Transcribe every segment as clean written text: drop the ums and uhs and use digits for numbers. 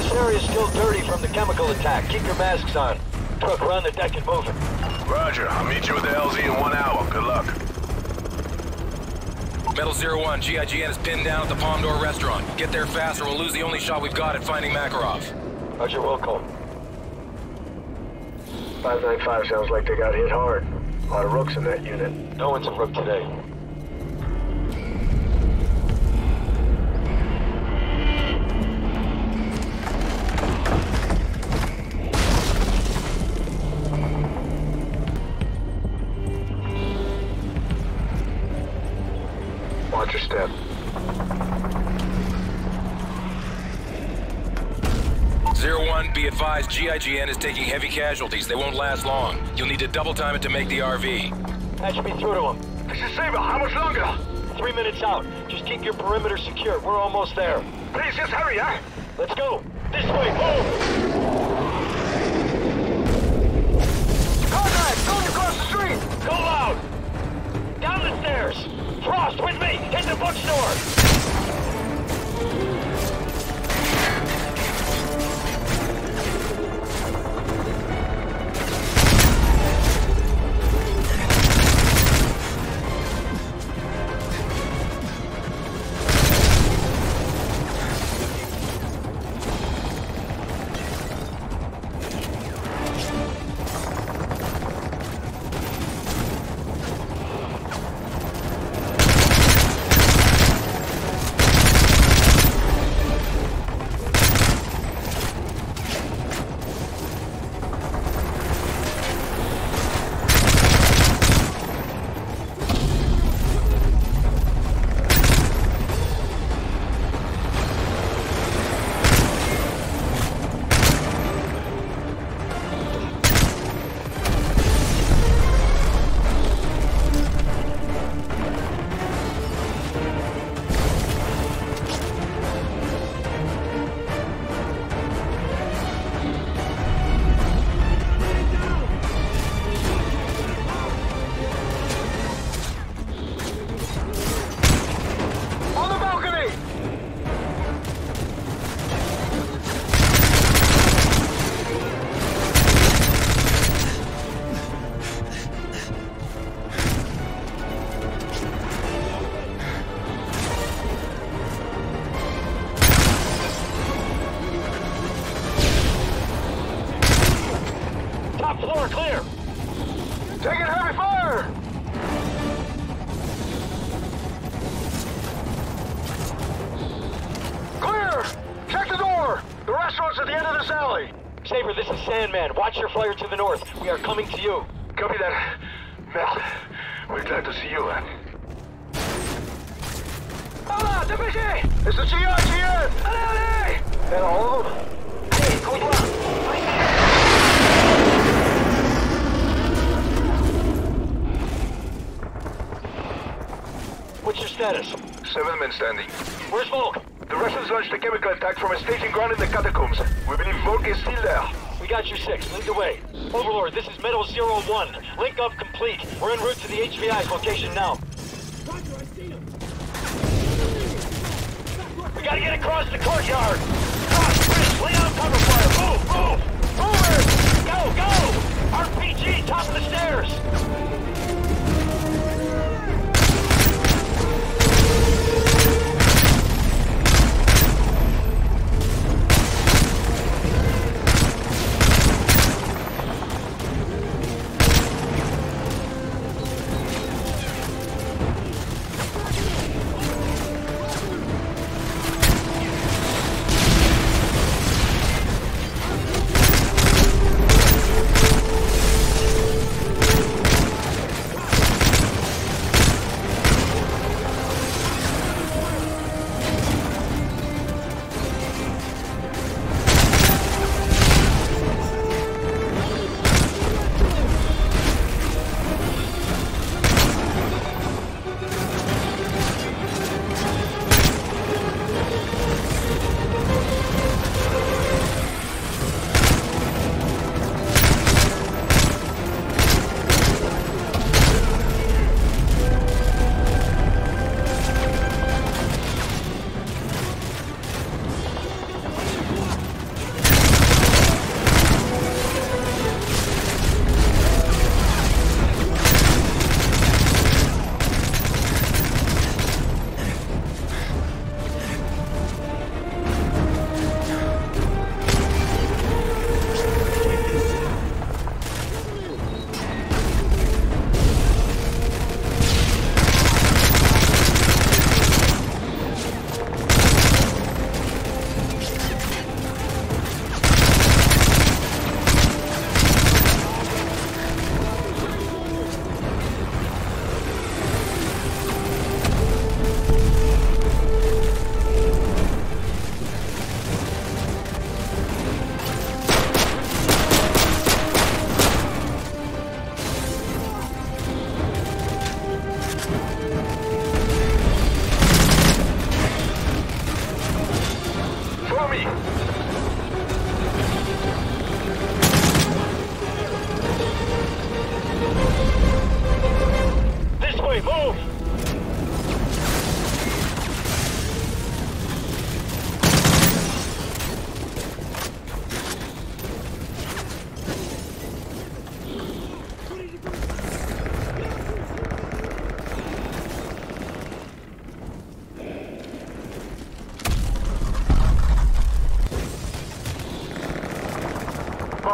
This area's still dirty from the chemical attack. Keep your masks on. Truck, run the deck and move it. Roger. I'll meet you at the LZ in 1 hour. Good luck. Metal 01, GIGN is pinned down at the Palm Door restaurant. Get there fast or we'll lose the only shot we've got at finding Makarov. Roger, Wilco. 595 sounds like they got hit hard. A lot of rooks in that unit. No one's a rook today. Watch your step. Zero 01, be advised, GIGN is taking heavy casualties. They won't last long. You'll need to double time it to make the RV. Patch me through to him. This is Saber. How much longer? 3 minutes out. Just keep your perimeter secure. We're almost there. Please, just hurry, huh? Let's go. This way. Move! Contact! Going across the street! Go loud! Down the stairs! Frost, with me! Hit the bookstore! Top floor clear! Taking heavy fire! Clear! Check the door! The restaurant's at the end of this alley! Saber, this is Sandman. Watch your flare to the north. We are coming to you. Copy that. Merde. We're glad to see you, man. Hola, dépêchez! It's the GIGN! Allez, allez! And all of them? Hey, comptoir! What's your status? 7 men standing. Where's Volk? The Russians launched a chemical attack from a staging ground in the catacombs. We believe Volk is still there. We got you 6. Lead the way. Overlord, this is Metal 01. Link up complete. We're en route to the HVI's location now. Roger, I see him. We gotta get across the courtyard. Cross, bridge, lay down cover fire. Move, move! Forward! Go, go! RPG, top of the stairs!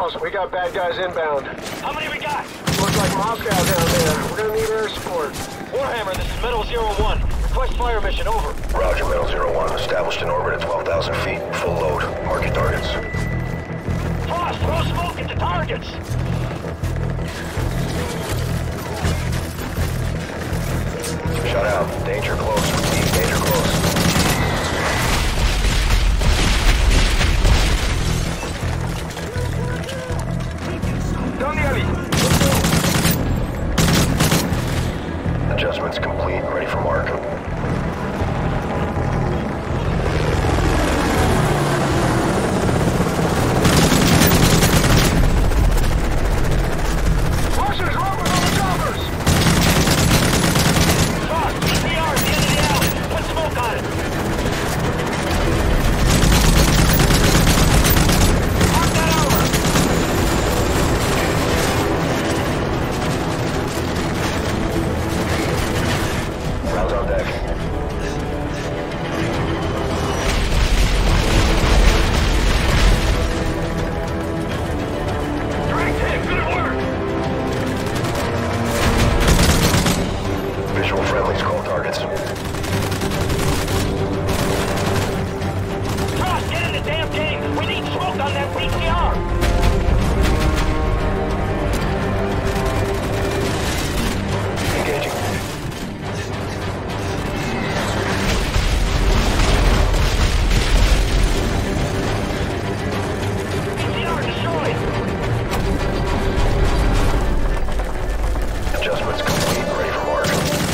Miles, we got bad guys inbound. How many we got? Looks like Moscow down there. We're gonna need air support. Warhammer, this is Metal 01. Request fire mission, over. Roger, Metal 01. Established in orbit at 12,000 feet. Full load. Mark your targets. Frost, throw smoke at the targets! Shut out. Danger close. Repeat, danger close. Down the alley. Adjustments complete. Ready for mark. Russians, Robbers on the choppers! Frost, PCR at the end of the alley. Put smoke on it. Mark that over. Rounds on deck. Direct hit, good work. Visual friendlies, call targets. Frost, get in the damn game. We need smoke on that PCR. Engaging. PCR destroyed. Adjustments complete. Ready for mark.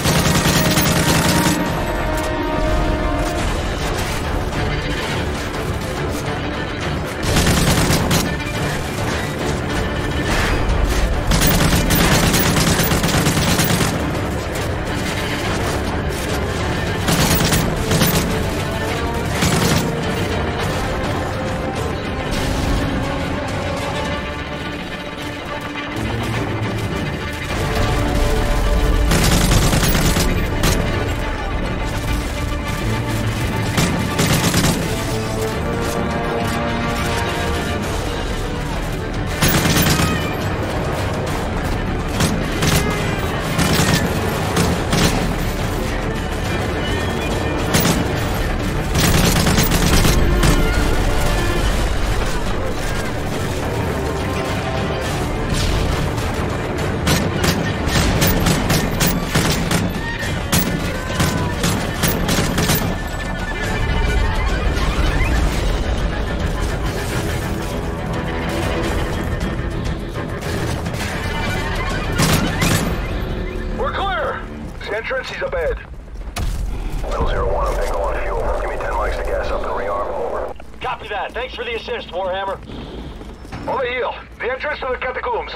We're clear! The entrance is ahead. Metal 01, I'm bingo on fuel. Give me 10 mics to gas up and rearm. Over. Copy that. Thanks for the assist, Warhammer. Over here. The entrance to the catacombs.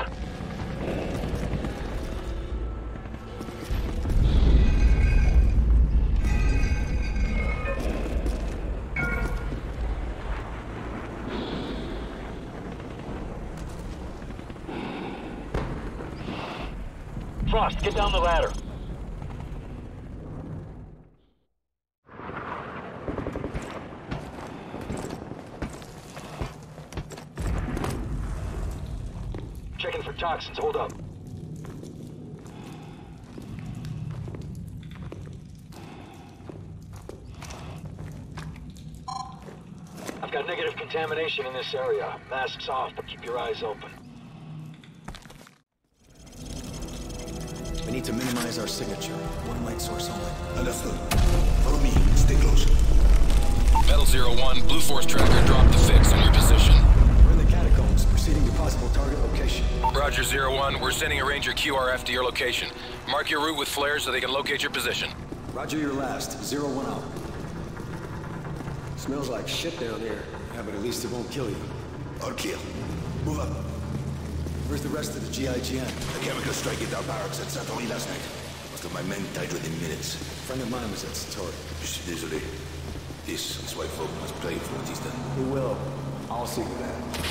Frost, get down the ladder. Checking for toxins. Hold up. I've got negative contamination in this area. Masks off, but keep your eyes open. We need to minimize our signature. One light source only. Understood. Follow me. Stay close. Metal 01, Blue Force tracker dropped the fix on your position. We're in the catacombs, proceeding to possible target location. Roger 01, we're sending a Ranger QRF to your location. Mark your route with flares so they can locate your position. Roger your last. 01 out. Smells like shit down there. Yeah, but at least it won't kill you. Or kill. Move up. Where's the rest of the GIGN? A chemical strike at our barracks at Satori last night. Most of my men died within minutes. A friend of mine was at Satori. Je suis désolé. This is why folk must pay for what he's done. We will. I'll see to that.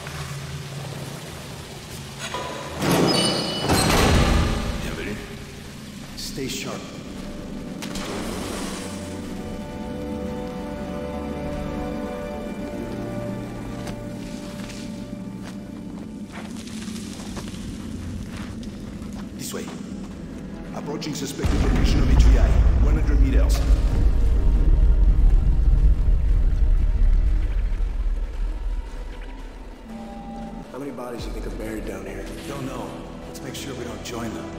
Bienvenue. stay sharp. This way. Approaching suspected location of HVI. 100 meters. How many bodies do you think are buried down here? Don't know. Let's make sure we don't join them.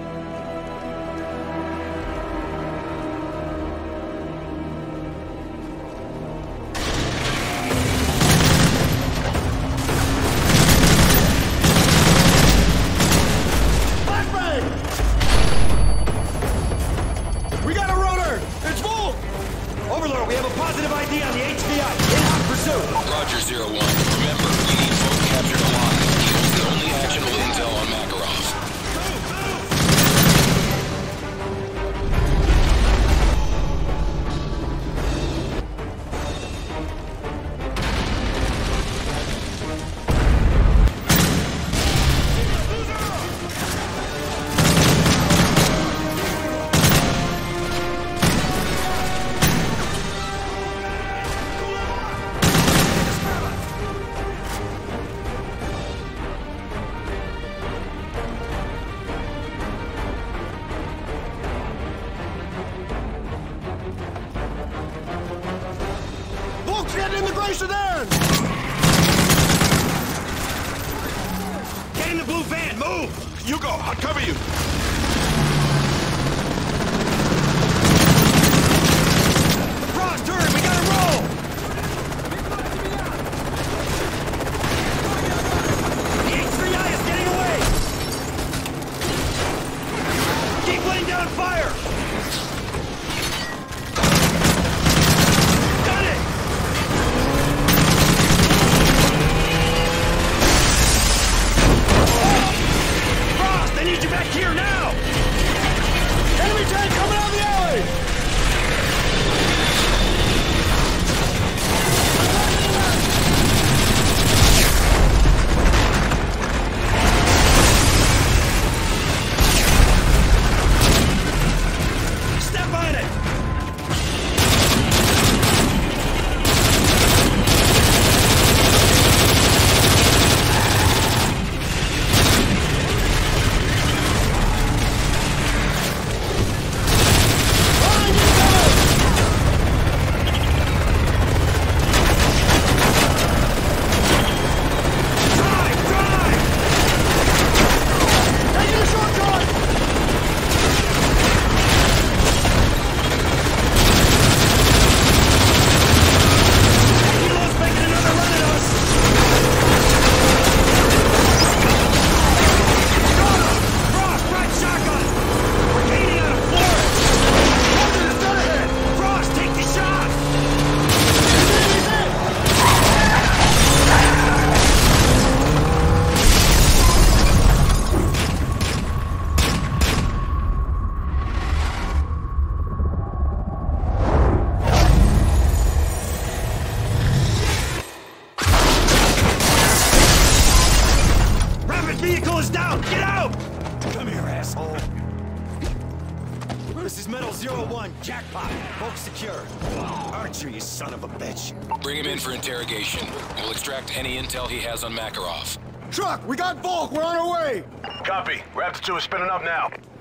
We got a runner! It's Volk! Overlord, we have a positive ID on the HVI. In hot pursuit. Roger, 01. Remember, we need Volk captured alive. He holds the only actionable intel on Makarov. Volk's getting in the Glacier then! Get in the blue van, move! You go, I'll cover you. Frost, hurry, we gotta roll! The H3I is getting away! Keep laying down fire! Got it! Frost, I need you back here now! Enemy tank coming out of the alley! Step on it! Vehicle is down! Get out! Come here, asshole! This is Metal 01, jackpot. Volk secured. Archer, you son of a bitch. Bring him in for interrogation. We'll extract any intel he has on Makarov. Truck, we got Volk! We're on our way! Copy. Raptor 2 is spinning up now.